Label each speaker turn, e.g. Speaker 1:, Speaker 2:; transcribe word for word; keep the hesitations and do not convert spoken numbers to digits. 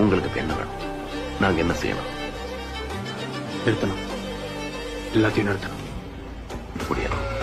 Speaker 1: உங்களுக்கு இப்ப என்ன வேணும்? நாங்க என்ன செய்யணும்?
Speaker 2: நிறுத்தணும், எல்லாத்தையும் நிறுத்தணும்.
Speaker 1: முடியாது.